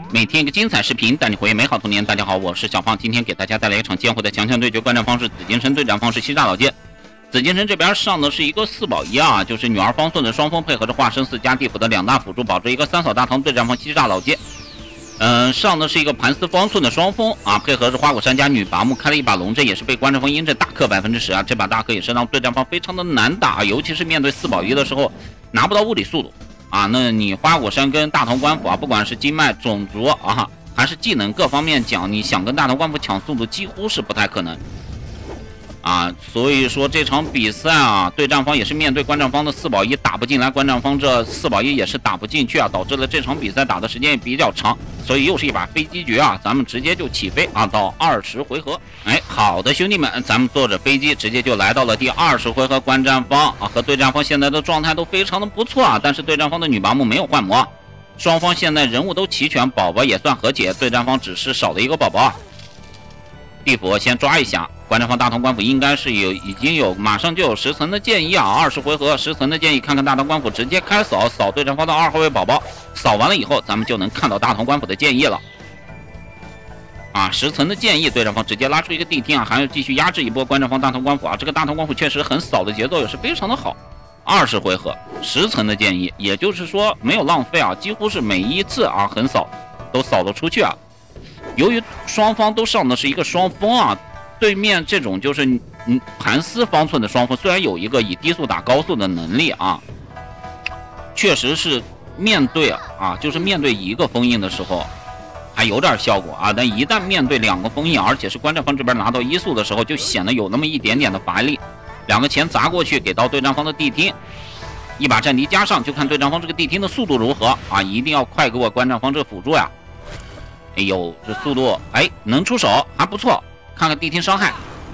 每天一个精彩视频，带你回忆美好童年。大家好，我是小胖，今天给大家带来一场艰苦的强强对决，观战方是紫金神，对战方是西栅老街。紫金神这边上的是一个4保1啊，就是女儿方寸的双峰配合着化身4加地府的2大辅助，保持一个3扫大唐对战方西栅老街。上的是一个盘丝方寸的双峰啊，配合着花果山加女拔木开了一把龙阵，也是被观战方阴阵大克10%啊。这把大克也是让对战方非常的难打，尤其是面对4保1的时候拿不到物理速度。啊，那你花果山跟大唐官府啊，不管是经脉、种族啊，还是技能各方面讲，你想跟大唐官府抢速度，几乎是不太可能。啊，所以说这场比赛啊，对战方也是面对观战方的4保1打不进来，观战方这4保1也是打不进去啊，导致了这场比赛打的时间也比较长，所以又是一把飞机局啊，咱们直接就起飞啊，到20回合。哎，好的兄弟们，咱们坐着飞机直接就来到了第20回合，观战方啊和对战方现在的状态都非常的不错啊，但是对战方的女拔木没有换魔，双方现在人物都齐全，宝宝也算和解，对战方只是少了一个宝宝啊。地府先抓一下，观战方大唐官府应该是已经有马上就有10层的建议啊，20回合10层的建议，看看大唐官府直接开扫对战方的2号位宝宝，扫完了以后咱们就能看到大唐官府的建议了。啊，10层的建议，对战方直接拉出一个地听啊，还要继续压制一波观战方大唐官府啊，这个大唐官府确实很扫的节奏也是非常的好。20回合10层的建议，也就是说没有浪费啊，几乎是每一次啊横扫都扫得出去啊。由于双方都上的是一个双峰啊，对面这种就是盘丝方寸的双峰，虽然有一个以低速打高速的能力啊，确实是面对就是面对一个封印的时候还有点效果啊，但一旦面对2个封印，而且是观战方这边拿到1速的时候，就显得有那么一点点的乏力。2个钱砸过去，给到对战方的地听，一把战敌加上，就看对战方这个地听的速度如何啊，一定要快给我观战方这个辅助呀。哎呦，这速度能出手还不错，看看地听伤害，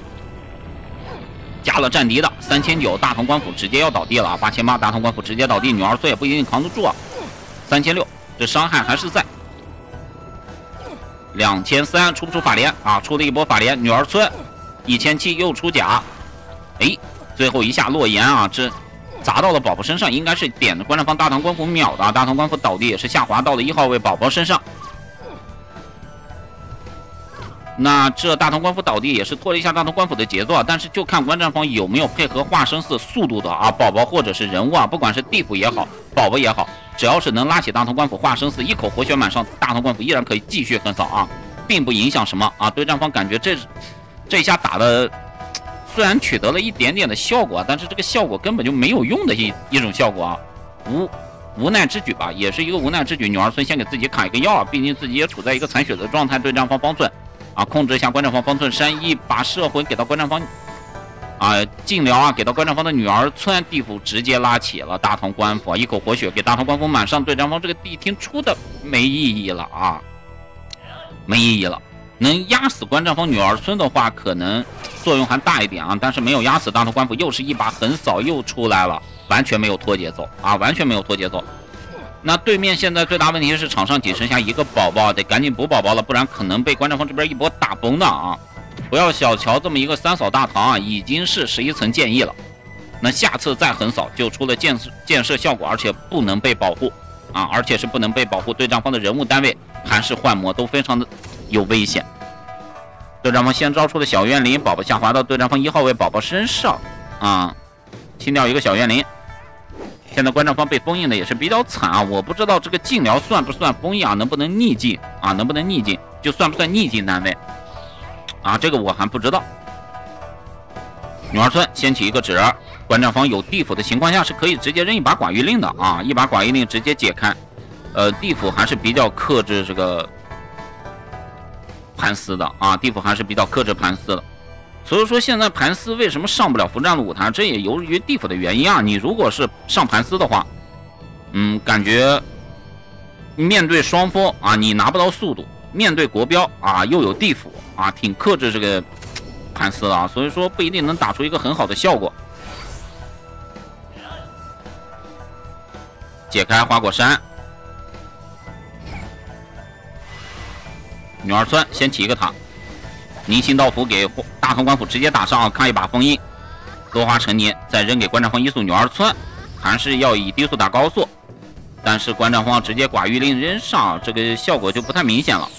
加了战敌的3900，大唐官府直接要倒地了，8800大唐官府直接倒地，女儿村也不一定扛得住啊，3600这伤害还是在。2300出不出法连啊？出了一波法连，女儿村1700又出甲，最后一下洛言啊，这砸到了宝宝身上，应该是点着观战方大唐官府秒的，大唐官府倒地也是下滑到了1号位宝宝身上。那这大唐官府倒地也是拖了一下大唐官府的节奏啊，但是就看观战方有没有配合化身4速度的啊宝宝或者是人物啊，不管是地府也好，宝宝也好，只要是能拉起大唐官府化身4，一口活血满上，大唐官府依然可以继续横扫啊，并不影响什么啊。对战方感觉这一下打的虽然取得了一点点的效果，但是这个效果根本就没有用的一种效果啊，无奈之举吧，也是一个无奈之举。女儿村先给自己卡一个药啊，毕竟自己也处在一个残血的状态，对战方方寸。啊，控制一下观战方方寸山，一把摄魂给到观战方啊，尽疗啊，给到观战方的女儿村，地府直接拉起了大唐官府，一口活血给大唐官府满上，对战方这个地听出的没意义了啊，没意义了。能压死观战方女儿村的话，可能作用还大一点啊，但是没有压死大唐官府，又是一把横扫又出来了，完全没有拖节奏啊，完全没有拖节奏。那对面现在最大问题是场上只剩下一个宝宝，得赶紧补宝宝了，不然可能被观战方这边一波打崩的啊！不要小瞧这么一个3扫大唐啊，已经是11层建议了。那下次再横扫就出了建设效果，而且不能被保护啊，而且是不能被保护。对战方的人物单位还是幻魔都非常的有危险。对战方先招出了小怨灵，宝宝下滑到对战方1号位宝宝身上啊，清掉一个小怨灵。现在观战方被封印的也是比较惨啊，我不知道这个禁疗算不算封印啊，能不能逆境啊，能不能逆境，就算不算逆境单位啊，这个我还不知道。女儿村掀起一个指，观战方有地府的情况下是可以直接扔一把寡玉令的啊，一把寡玉令直接解开。地府还是比较克制这个盘丝的啊，地府还是比较克制盘丝的。所以说现在盘丝为什么上不了服战的舞台，这也由于地府的原因啊。你如果是上盘丝的话，感觉面对双峰啊，你拿不到速度；面对国标啊，又有地府啊，挺克制这个盘丝的啊。所以说不一定能打出一个很好的效果。解开花果山，女儿村先起一个塔。凝心道符给大唐官府直接打上啊，看一把封印，落花成年，再扔给观战方1速女儿村，还是要以低速打高速。 但是馆长方直接寡玉令扔上，这个效果就不太明显了。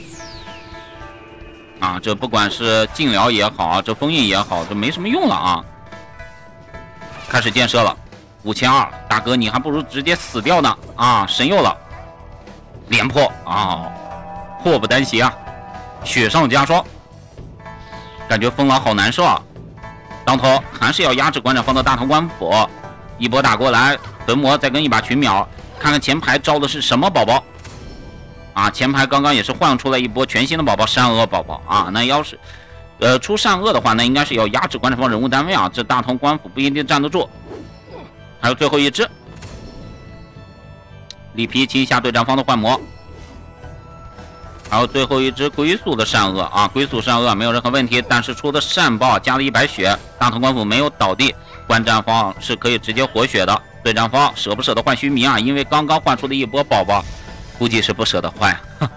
啊，这不管是禁疗也好，这封印也好，这没什么用了啊。开始建设了，5200，大哥你还不如直接死掉呢啊！神佑了，连破啊，祸不单行啊，雪上加霜，感觉风狼好难受啊。当头还是要压制馆长方的大唐官府，一波打过来，焚魔再跟一把群秒，看看前排招的是什么宝宝啊？前排刚刚也是换出来一波全新的宝宝善恶宝宝啊，那要是出善恶的话，那应该是要压制馆长方人物单位啊，这大唐官府不一定站得住。还有最后一只里皮清一下对战方的幻魔，还有最后一只龟速的善恶啊，龟速善恶没有任何问题，但是出的善报加了100血，大唐官府没有倒地，观战方是可以直接活血的。对战方舍不舍得换虚弥啊？因为刚刚换出的一波宝宝，估计是不舍得换。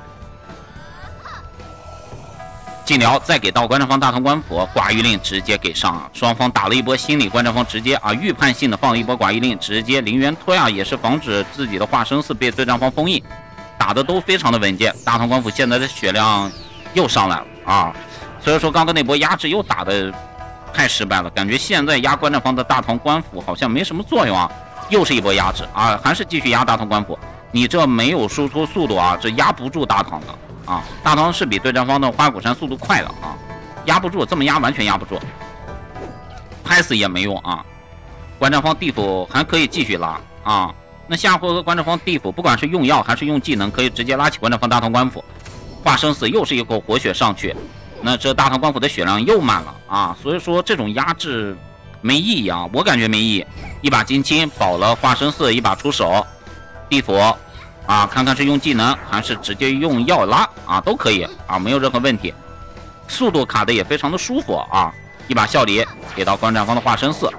禁疗再给到观战方大唐官府，寡玉令直接给上啊！双方打了一波心理，观战方直接预判性的放了一波寡玉令，直接零元推啊，也是防止自己的化生寺被对战方封印，打的都非常的稳健。大唐官府现在的血量又上来了啊，所以说刚刚那波压制又打的太失败了，感觉现在压观战方的大唐官府好像没什么作用啊，又是一波压制啊，还是继续压大唐官府，你这没有输出速度啊，这压不住大唐的。啊，大唐是比对战方的花果山速度快的啊，压不住，这么压完全压不住，拍死也没用啊。观战方地府还可以继续拉啊，那下回合观战方地府不管是用药还是用技能，可以直接拉起观战方大唐官府，化生死又是一口活血上去，那这大唐官府的血量又满了啊，所以说这种压制没意义啊，我感觉没意义。一把金青保了化生寺，一把出手，地府。啊，看看是用技能还是直接用药拉啊，都可以啊，没有任何问题。速度卡的也非常的舒服啊，一把笑礼给到观战方的化生寺，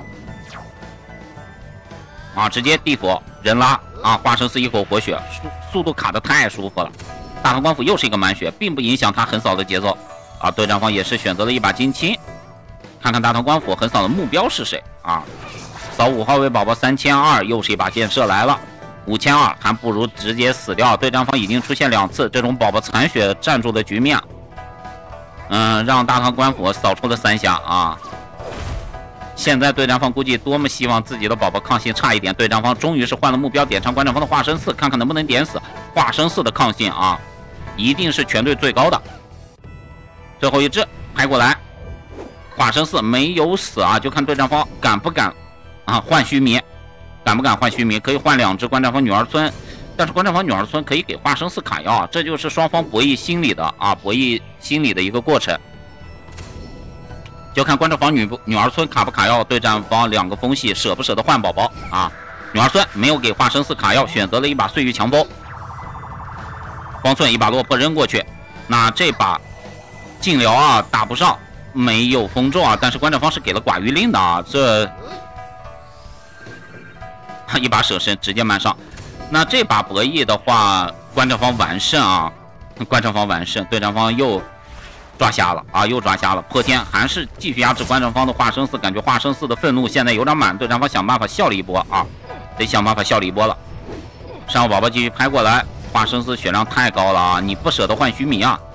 啊，直接地府人拉啊，化生寺一口活血，速度卡的太舒服了。大唐官府又是一个满血，并不影响他横扫的节奏啊。对战方也是选择了一把金青，看看大唐官府横扫的目标是谁啊？扫5号位宝宝3200，又是一把建设来了。5200还不如直接死掉，对战方已经出现2次这种宝宝残血站住的局面，让大唐官府扫出了3下啊！现在对战方估计多么希望自己的宝宝抗性差一点，对战方终于是换了目标，点上观战方的化生寺，看看能不能点死化生寺的抗性啊！一定是全队最高的。最后一只拍过来，化生寺没有死啊，就看对战方敢不敢啊换须弥。敢不敢换须弥？可以换2只观战方女儿村，但是观战方女儿村可以给化生寺卡药啊，这就是双方博弈心理的啊，博弈心理的一个过程。就看观战方女儿村卡不卡药，对战方2个风系舍不舍得换宝宝啊？女儿村没有给化生寺卡药，选择了一把岁月强风，方寸一把落魄扔过去，那这把禁疗啊打不上，没有封咒啊，但是观战方是给了寡玉令的啊，这。一把舍身直接慢上，那这把博弈的话，观战方完胜啊，观战方完胜，对战方又抓瞎了啊，又抓瞎了，破天还是继续压制观战方的化生寺，感觉化生寺的愤怒现在有点满，对战方想办法笑了一波啊，得想办法笑了一波了。上午宝宝继续拍过来，化生寺血量太高了啊，你不舍得换须弥啊。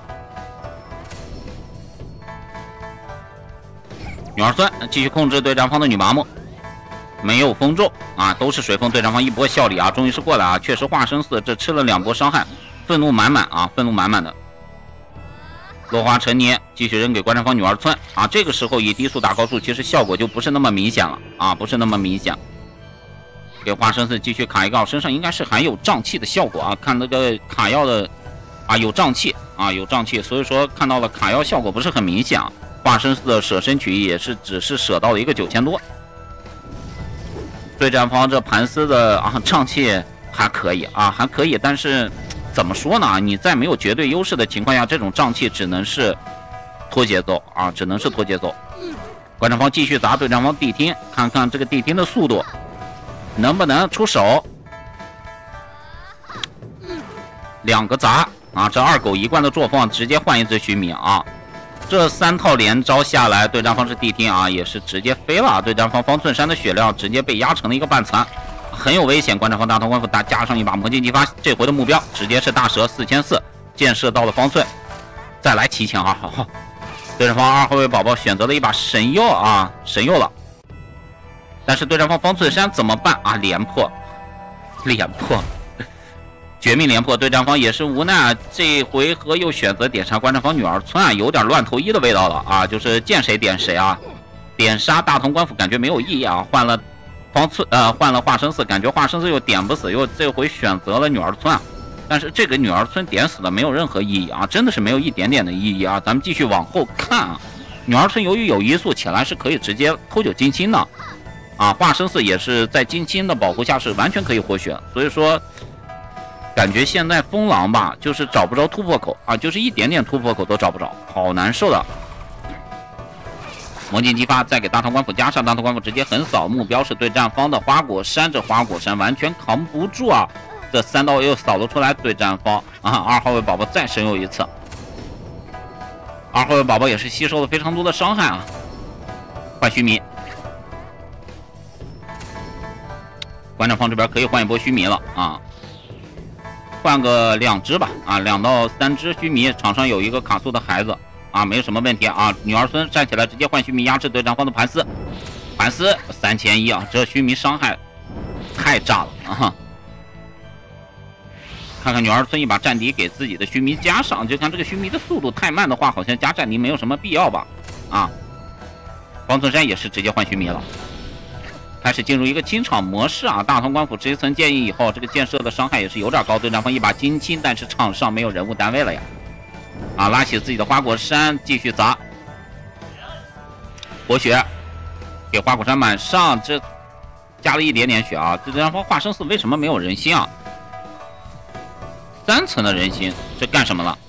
女儿孙继续控制对战方的女麻木。没有封咒啊，都是水封，对战方一波效力啊，终于是过来啊！确实化生寺这吃了2波伤害，愤怒满满啊，愤怒满满的。落花成泥，继续扔给观战方女儿村啊！这个时候以低速打高速，其实效果就不是那么明显了啊，不是那么明显。给化生寺继续卡一个，身上应该是含有瘴气的效果啊，看那个卡药的啊有瘴气啊有瘴气，所以说看到了卡药效果不是很明显啊。化生寺的舍身取义也是只是舍到了一个9000多。对战方这盘丝的瘴气还可以啊，还可以，但是怎么说呢？你在没有绝对优势的情况下，这种瘴气只能是拖节奏啊，只能是拖节奏。观战方继续砸对战方地听，看看这个地听的速度能不能出手。2个砸啊，这2狗1贯的作风，直接换一只须弥啊。这3套连招下来，对战方是地听啊，也是直接飞了。对战方方寸山的血量直接被压成了一个半残， 很有危险。观战方大头官府加上一把魔镜激发，这回的目标直接是大蛇4400，箭射到了方寸，再来7000啊！好，对战方2号位宝宝选择了一把神药啊，神药了。但是对战方方寸山怎么办啊？连破，绝命连破！对战方也是无奈啊，这回合又选择点杀观战方女儿村啊，有点乱投医的味道了啊！就是见谁点谁啊，点杀大同官府感觉没有意义啊，换了换了化生寺，感觉化生寺又点不死，又这回选择了女儿村啊。但是这个女儿村点死了没有任何意义啊，真的是没有一点点的意义啊！咱们继续往后看啊，女儿村由于有移速起来是可以直接偷9金星的啊，化生寺也是在金星的保护下是完全可以活血，所以说。感觉现在风狼吧，就是找不着突破口啊，就是一点点突破口都找不着，好难受的。魔镜激发，再给大唐官府加上，大唐官府直接横扫，目标是对战方的花果山，这花果山完全扛不住啊！这3刀又扫了出来，对战方啊，2号位宝宝再神游一次，2号位宝宝也是吸收了非常多的伤害啊。换须弥，观战方这边可以换一波须弥了啊。换个2只吧，啊，2到3只须弥，场上有一个卡素的孩子，啊，没有什么问题啊。女儿孙站起来直接换须弥压制对战方的盘丝，3100啊，这须弥伤害太炸了啊！看看女儿孙一把战敌给自己的须弥加上，就看这个须弥的速度太慢的话，好像加战敌没有什么必要吧？啊，方寸山也是直接换须弥了。开始进入一个清场模式啊！大同官府这层建议以后，这个箭射的伤害也是有点高。对战方一把金青，但是场上没有人物单位了呀！啊，拉起自己的花果山继续砸，活血给花果山满上，这加了一点点血啊！对战方化生寺为什么没有人心啊？3层的人心，这干什么了？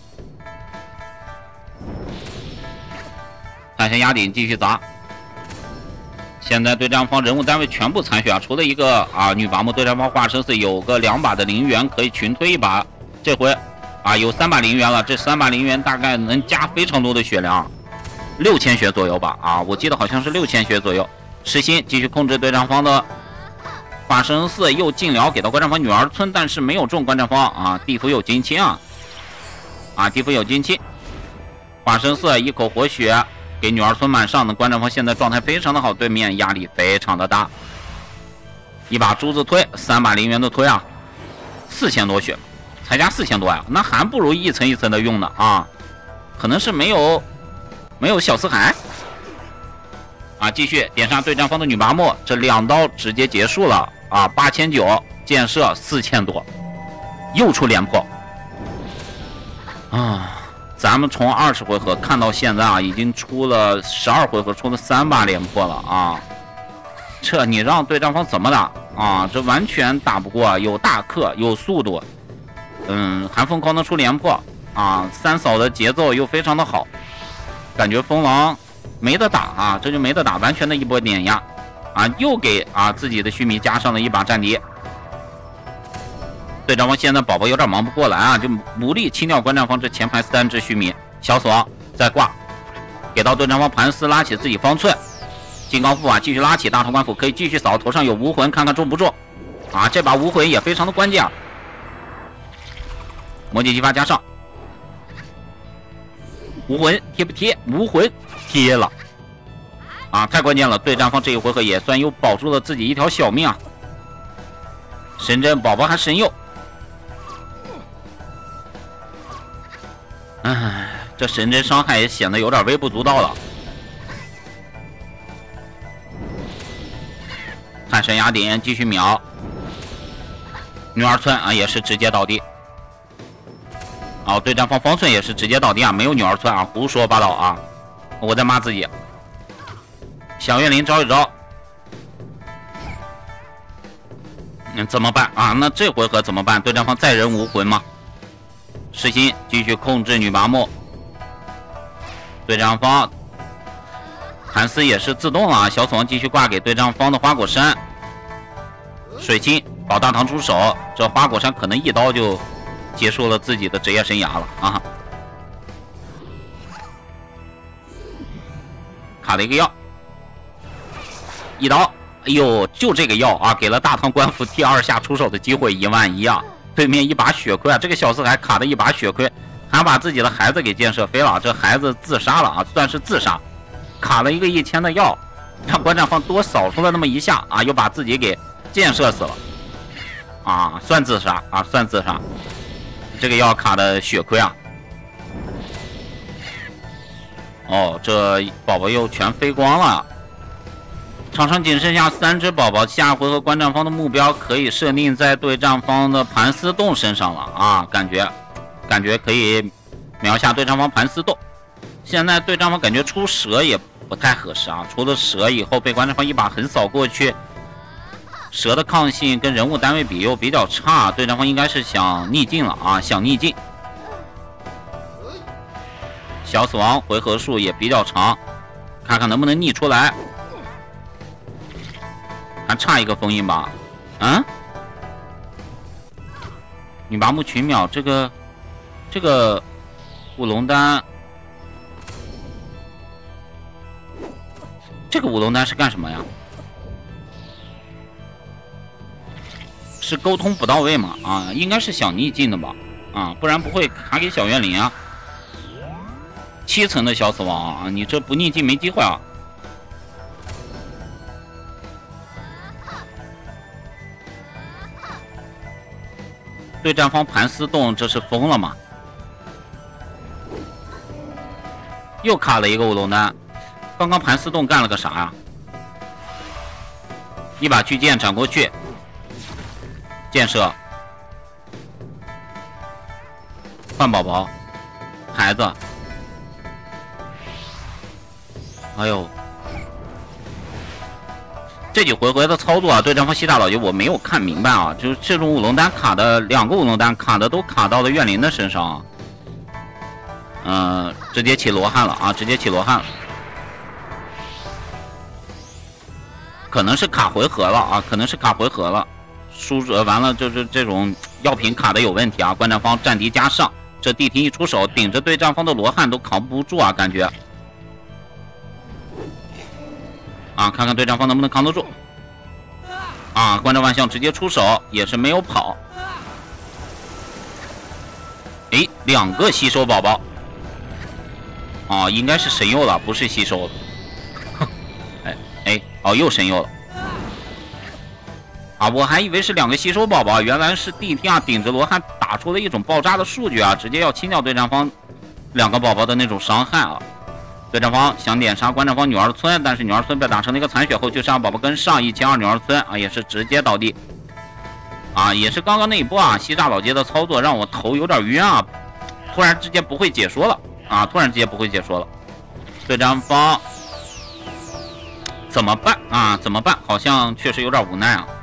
看一下压顶继续砸。现在对战方人物单位全部残血啊，除了一个啊女拔木，对战方化生寺有个2把的灵元可以群推一把，这回啊有3把灵元了，这3把灵元大概能加非常多的血量，6000血左右吧啊，我记得好像是6000血左右。石心继续控制对战方的化生寺，又进了给到观战方女儿村，但是没有中观战方啊，地府有金青啊，地府有金青，化生寺一口活血。给女儿村满上的观战方现在状态非常的好，对面压力非常的大。一把珠子推，3把灵元的推啊，4000多血，才加4000多呀，那还不如一层一层的用呢啊！可能是没有小四海啊，继续点杀对战方的女拔木，这2刀直接结束了啊，8900箭射4000多，又出连破啊！咱们从20回合看到现在啊，已经出了12回合，出了3把连破了啊！这你让对战方怎么打啊？这完全打不过，有大克，有速度，还疯狂的出连破啊！3扫的节奏又非常的好，感觉风狼没得打啊，这就没得打，完全的一波碾压啊！又给啊自己的须弥加上了一把战敌。对战方现在宝宝有点忙不过来啊，就努力清掉观战方这前排3只须弥。小死亡再挂，给到对战方盘丝拉起自己方寸，金刚护法继续拉起，大同官府可以继续扫，头上有无魂，看看中不中啊？这把无魂也非常的关键啊！魔镜激发加上无魂贴不贴？无魂贴了啊！太关键了，对战方这一回合也算又保住了自己一条小命啊！神针宝宝还神佑。唉，这神针伤害也显得有点微不足道了。探神压顶继续秒，女儿村啊也是直接倒地。哦，对战方方寸也是直接倒地啊，没有女儿村啊，胡说八道啊！我在骂自己。小月灵招一招，怎么办啊？那这回合怎么办？对战方再人无魂吗？石心继续控制女拔木，对战方盘丝也是自动了啊！小死亡继续挂给对战方的花果山，水清保大堂出手，这花果山可能一刀就结束了自己的职业生涯了啊！卡了一个药，一刀哎呦，就这个药啊，给了大唐官府第2下出手的机会11000啊！对面一把血亏啊，这个小四海卡的一把血亏，还把自己的孩子给建设飞了，这孩子自杀了啊，算是自杀，卡了一个1000的药，让观战方多扫出了那么一下啊，又把自己给建设死了啊，算自杀啊，算自杀，这个药卡的血亏啊。哦，这宝宝又全飞光了。场上仅剩下3只宝宝，下回合观战方的目标可以设定在对战方的盘丝洞身上了啊！感觉可以秒下对战方盘丝洞。现在对战方感觉出蛇也不太合适啊，出了蛇以后被观战方一把横扫过去，蛇的抗性跟人物单位比又比较差，对战方应该是想逆境了啊，想逆境。小死亡回合数也比较长，看看能不能逆出来。还差一个封印吧？嗯，女拔木群秒这个舞龙丹，这个舞龙丹是干什么呀？是沟通不到位吗？啊，应该是想逆境的吧？啊，不然不会卡给小怨灵啊。7层的小死亡啊，你这不逆境没机会啊。对战方盘丝洞，这是疯了吗？又卡了一个舞龙丹，刚刚盘丝洞干了个啥呀？一把巨剑斩过去，建设，换宝宝，孩子，哎呦！这几回合的操作啊，对战方西大老爷我没有看明白啊，就是这种舞龙丹卡的2个舞龙丹卡的都卡到了怨灵的身上啊，直接起罗汉了啊，直接起罗汉了，可能是卡回合了啊，可能是卡回合了，完了就是这种药品卡的有问题啊，观战方战敌加上，这地听一出手，顶着对战方的罗汉都扛不住啊，感觉。啊，看看对战方能不能扛得住。啊，观战万象直接出手，也是没有跑。哎，2个吸收宝宝。啊，应该是神佑了，不是吸收了。哦，又神佑了。啊，我还以为是2个吸收宝宝，原来是地听啊顶着罗汉打出了一种爆炸的数据啊，直接要清掉对战方2个宝宝的那种伤害啊。对战方想点杀观战方女儿村，但是女儿村被打成了一个残血后，就杀宝宝跟上1002女儿村啊，也是直接倒地。啊，也是刚刚那一波啊，西栅老街的操作让我头有点晕啊，突然之间不会解说了啊，突然之间不会解说了。对战方怎么办啊？怎么办？好像确实有点无奈啊。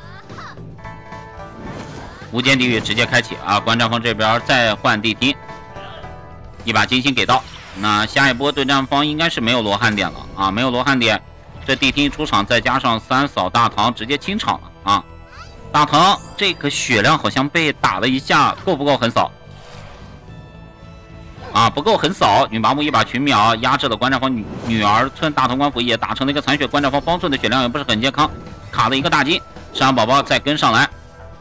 无间地狱直接开启啊，观战方这边再换地听，一把金星给到。那下一波对战方应该是没有罗汉点了啊，没有罗汉点，这地听出场，再加上3扫大唐，直接清场了啊！大唐这个血量好像被打了一下，够不够横扫？啊，不够横扫，女拔木一把群秒压制了观战方女儿村，大唐官府也打成了一个残血，观战方方寸的血量也不是很健康，卡了一个大金，山宝宝再跟上来。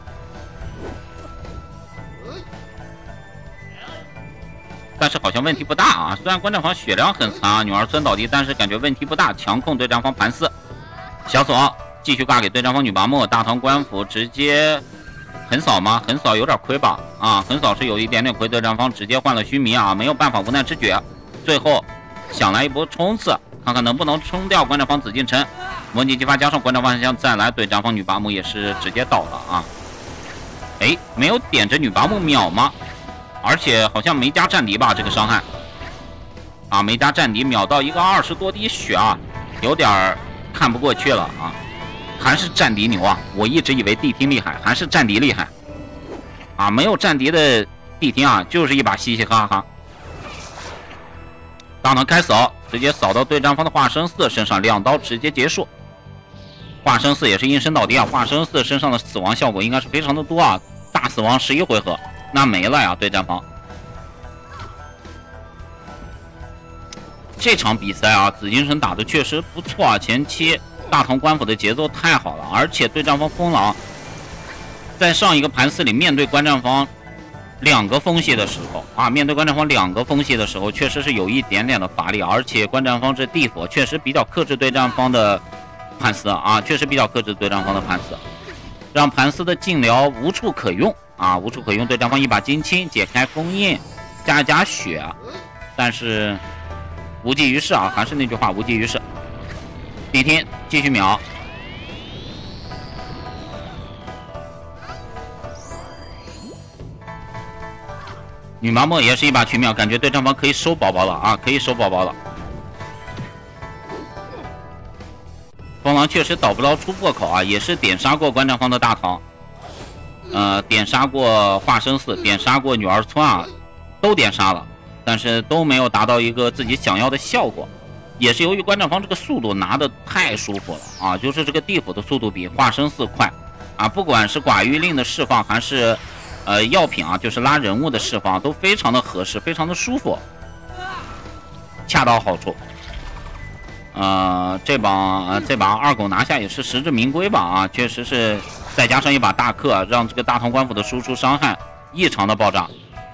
但是好像问题不大啊，虽然观战方血量很残啊，女儿村倒地，但是感觉问题不大，强控对战方盘丝。小锁继续挂给对战方女拔木，大唐官府直接横扫吗？横扫有点亏吧？啊，横扫是有一点点亏，对战方直接换了须弥啊，没有办法，无奈之举。最后想来一波冲刺，看看能不能冲掉观战方紫禁城。模拟激发加上观战万象再来，对战方女拔木也是直接倒了啊。哎，没有点着女拔木秒吗？而且好像没加战敌吧，这个伤害啊，没加战敌，秒到一个20多滴血啊，有点看不过去了啊。还是战敌牛啊，我一直以为地听厉害，还是战敌厉害啊。没有战敌的地听啊，就是一把嘻嘻哈哈。大唐开扫，直接扫到对战方的化生寺身上，2刀直接结束。化生寺也是应声倒地啊，化生寺身上的死亡效果应该是非常的多啊，大死亡11回合。那没了呀，对战方。这场比赛啊，紫禁城打的确实不错啊，前期大唐官府的节奏太好了，而且对战方风狼在上一个盘4里面对观战方2个风系的时候啊，面对观战方2个风系的时候，确实是有一点点的乏力，而且观战方这地府确实比较克制对战方的盘丝啊，确实比较克制对战方的盘丝，让盘丝的禁疗无处可用啊，无处可用。对战方一把金青解开封印，加血，但是无济于事啊，还是那句话，无济于事。地天继续秒。女麻木也是一把群秒，感觉对战方可以收宝宝了啊，可以收宝宝了。风狼确实找不到出破口啊，也是点杀过观战方的大唐，点杀过化生寺，点杀过女儿村啊，都点杀了，但是都没有达到一个自己想要的效果。也是由于观战方这个速度拿的太舒服了啊，就是这个地府的速度比化生寺快啊，不管是寡欲令的释放还是药品啊，就是拉人物的释放都非常的合适，非常的舒服，恰到好处。这把二狗拿下也是实至名归吧啊，确实是，再加上一把大克，让这个大唐官府的输出伤害异常的爆炸。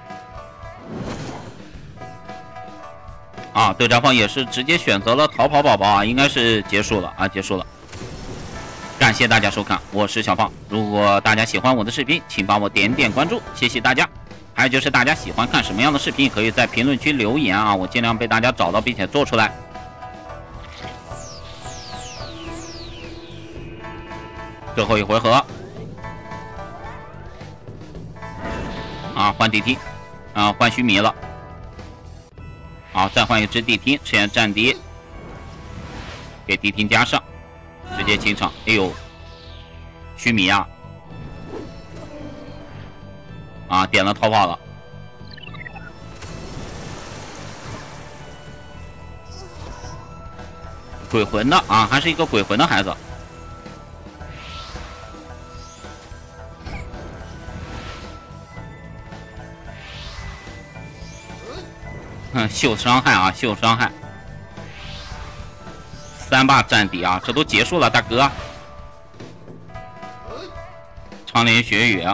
啊，对战方也是直接选择了逃跑宝宝啊，应该是结束了啊，结束了。感谢大家收看，我是小胖。如果大家喜欢我的视频，请帮我点点关注，谢谢大家。还有就是大家喜欢看什么样的视频，也可以在评论区留言啊，我尽量被大家找到并且做出来。最后一回合啊，换地梯啊，换须弥了。好，再换一只地听，实验战敌，给地听加上，直接清场。哎呦，须弥啊，点了逃跑了。鬼魂的啊，还是一个鬼魂的孩子。秀伤害啊，秀伤害，3把战敌啊，这都结束了，大哥。长莲雪雨，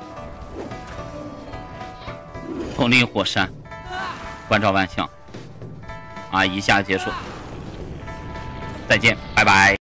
统领火山，关照万象啊，一下结束，再见，拜拜。